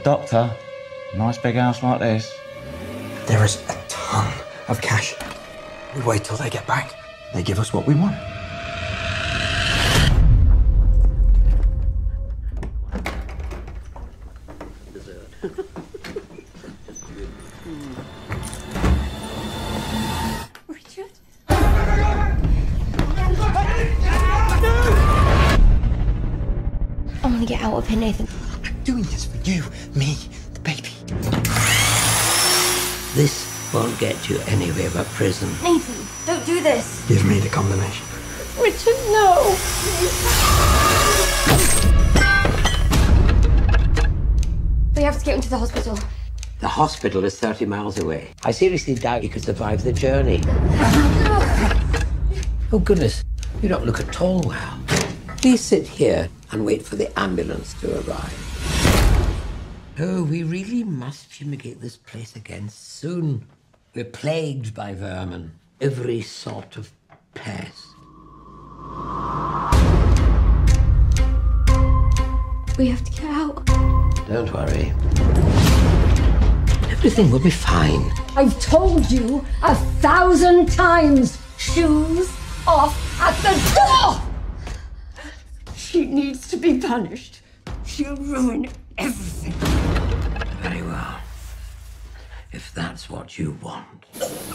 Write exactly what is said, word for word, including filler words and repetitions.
doctor, a nice big house like this. There is a ton of cash. We wait till they get back. They give us what we want. Richard? I want to get out of here, Nathan. I'm doing this for you, me, the baby. This won't get you anywhere but prison. Nathan, don't do this. Give me the combination. Richard, no. We have to get him to the hospital. The hospital is thirty miles away. I seriously doubt you could survive the journey. Oh, goodness. You don't look at all well. Please sit here and wait for the ambulance to arrive. Oh, we really must fumigate this place again soon. We're plagued by vermin. Every sort of pest. We have to get out. Don't worry. Everything will be fine. I've told you a thousand times. Shoes off at the door! She needs to be punished. She'll ruin everything. Very well. If that's what you want.